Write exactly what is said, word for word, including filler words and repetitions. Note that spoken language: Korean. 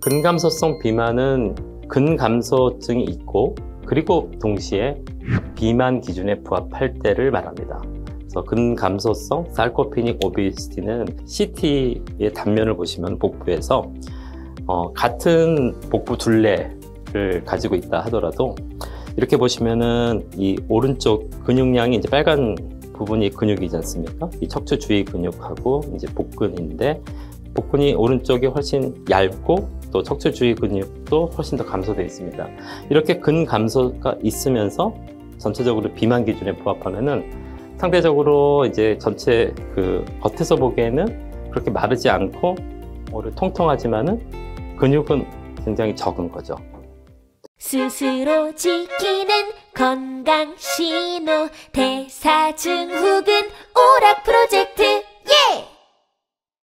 근감소성 비만은 근감소증이 있고 그리고 동시에 비만 기준에 부합할 때를 말합니다. 그래서 근감소성 sarcopenic obesity는 씨티의 단면을 보시면 복부에서 어, 같은 복부 둘레를 가지고 있다 하더라도 이렇게 보시면은 이 오른쪽 근육량이 이제 빨간 부분이 근육이지 않습니까? 이 척추 주위 근육하고 이제 복근인데 복근이 오른쪽이 훨씬 얇고 또 척추 주위 근육도 훨씬 더 감소되어 있습니다. 이렇게 근감소가 있으면서 전체적으로 비만 기준에 부합하면은 상대적으로 이제 전체 그 겉에서 보기에는 그렇게 마르지 않고 오히려 통통하지만은 근육은 굉장히 적은 거죠. 스스로 지키는 건강 신호 대사증후군